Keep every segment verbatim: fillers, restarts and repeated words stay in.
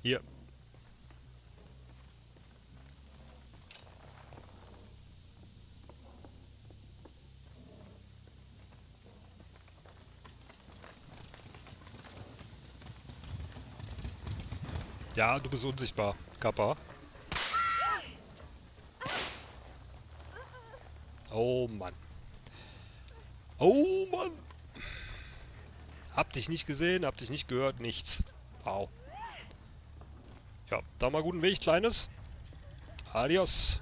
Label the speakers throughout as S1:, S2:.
S1: Hier. Ja, du bist unsichtbar, Kappa. Oh Mann. Oh Mann. Hab dich nicht gesehen, hab dich nicht gehört, nichts. Au. Ja, da mal guten Weg, Kleines. Adios.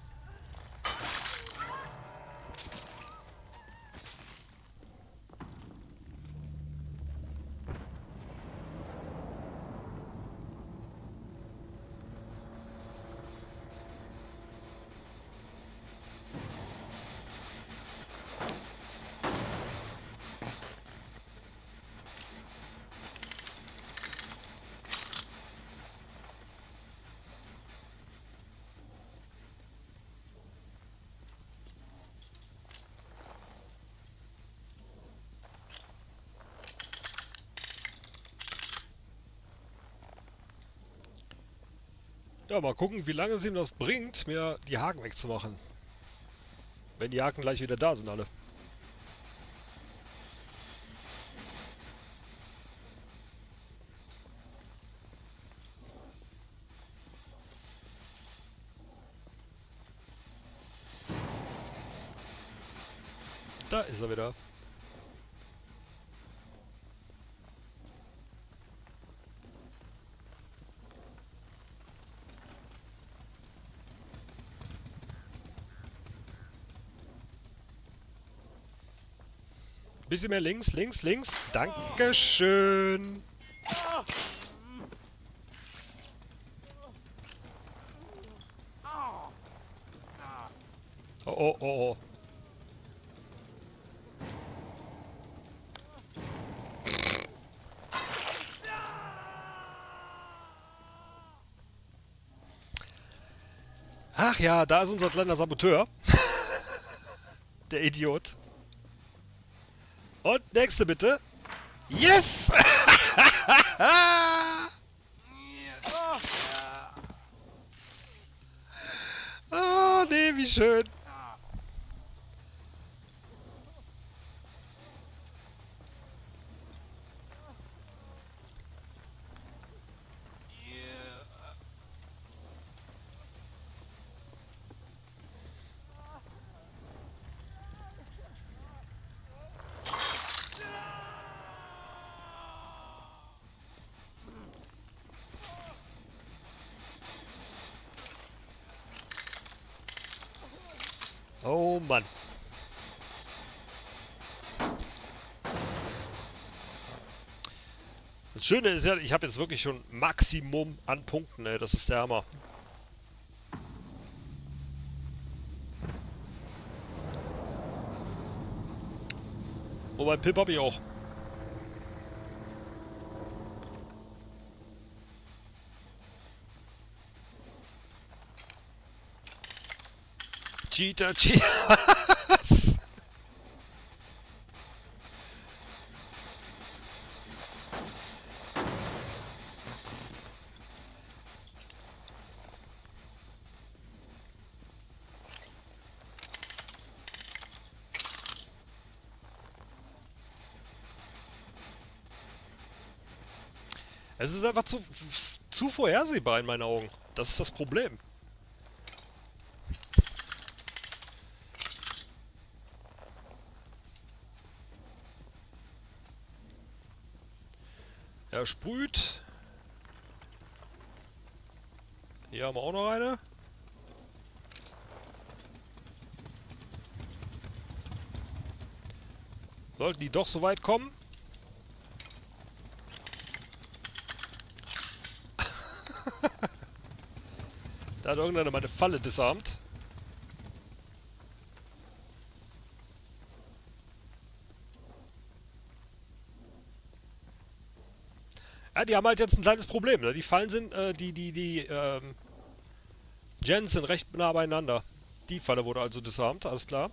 S1: Ja, mal gucken, wie lange es ihm das bringt, mir die Haken wegzumachen. Wenn die Haken gleich wieder da sind, alle. Da ist er wieder. Bisschen mehr links, links, links. Dankeschön. Oh, oh, oh, oh. Ach ja, da ist unser kleiner Saboteur. Der Idiot. Und nächste bitte. Yes! Oh, nee, wie schön. Oh Mann. Das Schöne ist ja, ich habe jetzt wirklich schon Maximum an Punkten, ey. Das ist der Hammer. Wobei Pip habe ich auch. Cheater, Cheater. Was? Es ist einfach zu, zu vorhersehbar in meinen Augen. Das ist das Problem. Er sprüht. Hier haben wir auch noch eine. Sollten die doch so weit kommen? Da hat irgendeiner meine Falle disarmt. Ja, die haben halt jetzt ein kleines Problem. Ne? Die Fallen sind, äh, die, die, die, ähm, Gens sind recht nah beieinander. Die Falle wurde also disarmt, alles klar.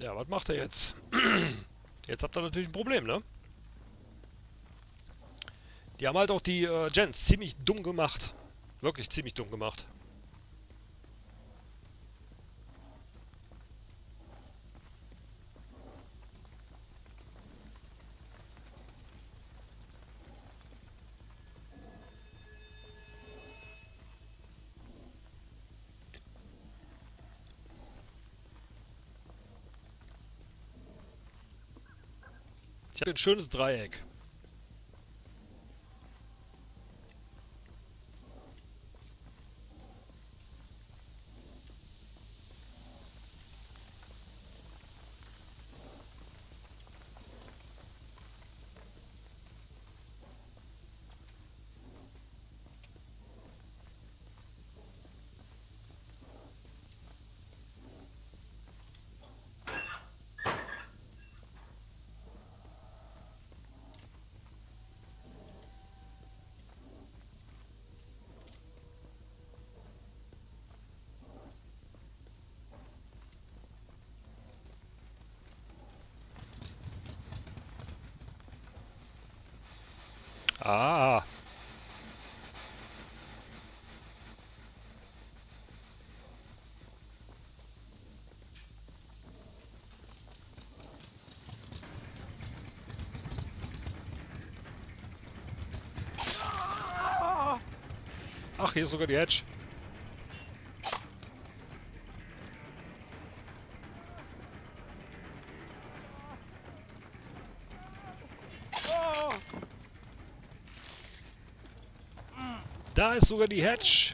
S1: Ja, was macht er jetzt? Jetzt habt ihr natürlich ein Problem, ne? Die haben halt auch die äh, Gens ziemlich dumm gemacht. Wirklich ziemlich dumm gemacht. Ich habe ein schönes Dreieck. Ah. Ach, hier ist sogar die Hedge. Da ist sogar die Hedge.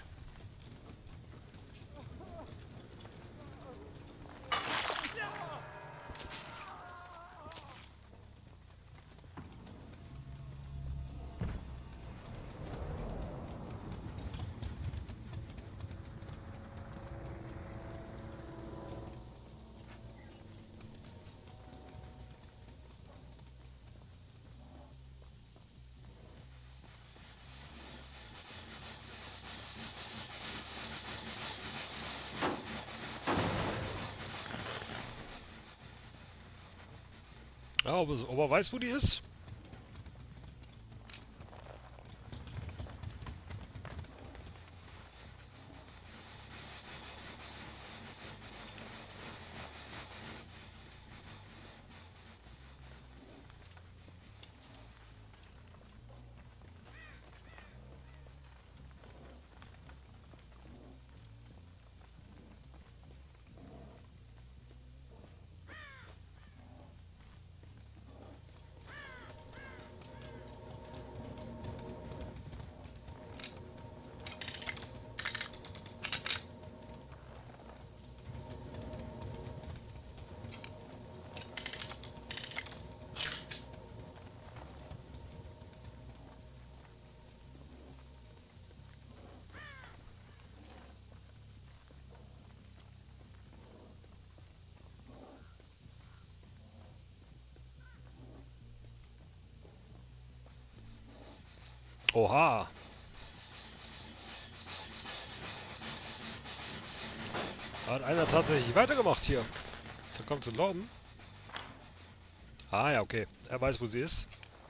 S1: Ja, ob, es, ob er weiß, wo die ist? Oha. Hat einer tatsächlich weitergemacht hier. So kommt zu glauben. Ah ja, okay. Er weiß, wo sie ist.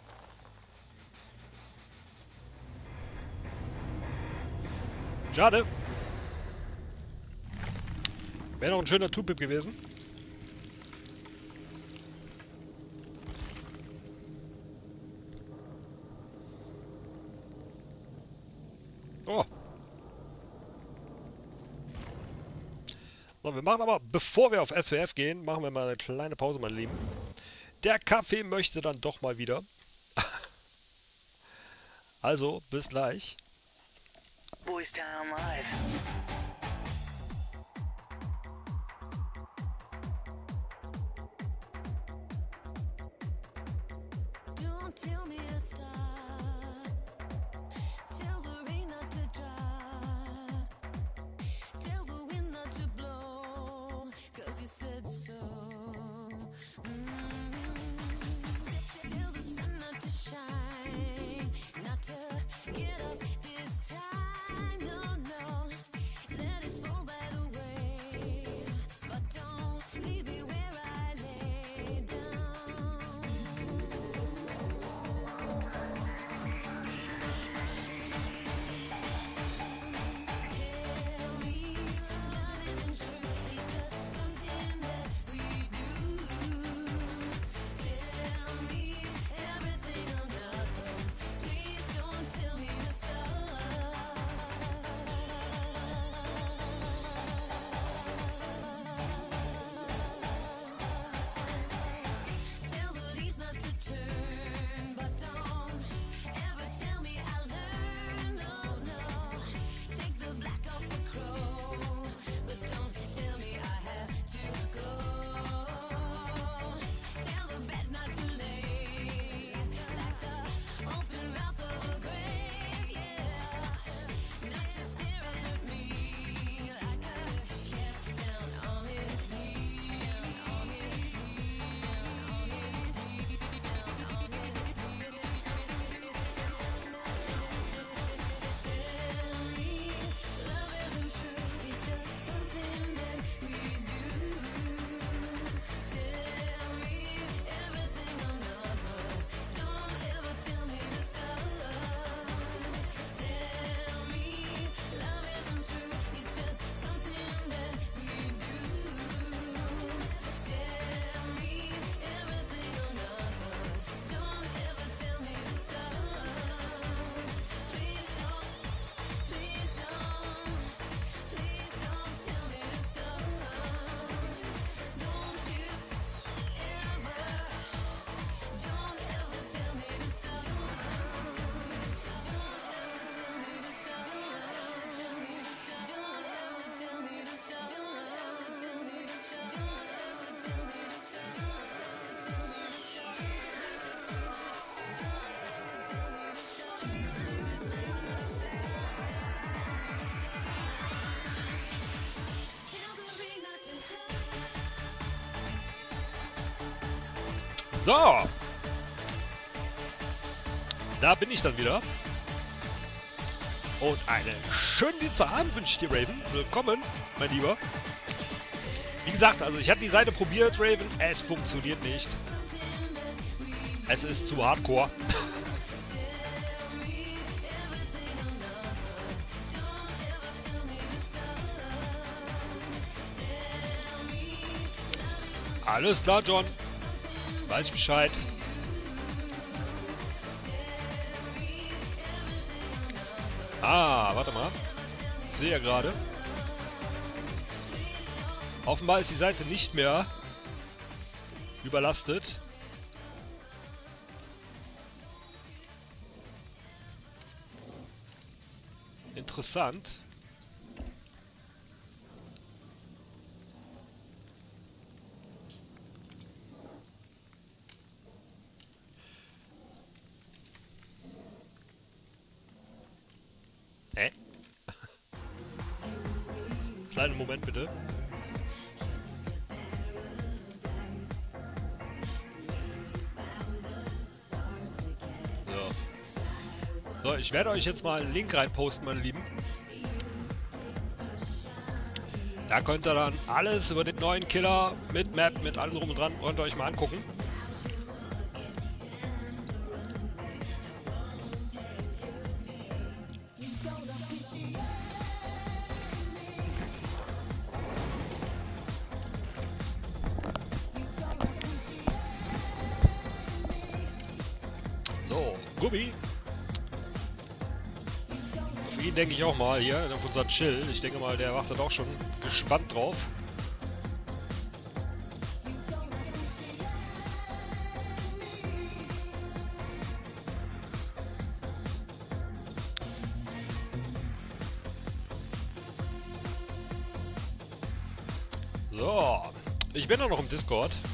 S1: Schade. Wäre noch ein schöner Two-Pip gewesen. Oh. So, wir machen aber, bevor wir auf S W F gehen, machen wir mal eine kleine Pause, meine Lieben. Der Kaffee möchte dann doch mal wieder. Also, bis gleich.
S2: Boys Town Live.
S3: Don't tell me to stop. Tell the rain not to drop. Tell the wind not to blow. 'Cause you said so. Mm. Tell the sun not to shine. Not to get up this time. No, no. Let it fall by the way. But don't leave me where I
S1: So. Da bin ich dann wieder. Und einen schönen Dienstagabend wünsche ich dir, Raven. Willkommen, mein Lieber. Wie gesagt, also ich habe die Seite probiert, Raven. Es funktioniert nicht. Es ist zu hardcore. Alles klar, John. Weiß ich Bescheid. Ah, warte mal. Ich sehe ja gerade. Offenbar ist die Seite nicht mehr überlastet. Interessant. Hä? Kleinen Moment bitte. So. So, ich werde euch jetzt mal einen Link reinposten, meine Lieben. Da könnt ihr dann alles über den neuen Killer mit Map, mit allem drum und dran, könnt ihr euch mal angucken. So, Gubbi. Auf ihn denke ich auch mal hier, auf unseren Chill. Ich denke mal, der wartet auch schon gespannt drauf. So, ich bin auch noch im Discord.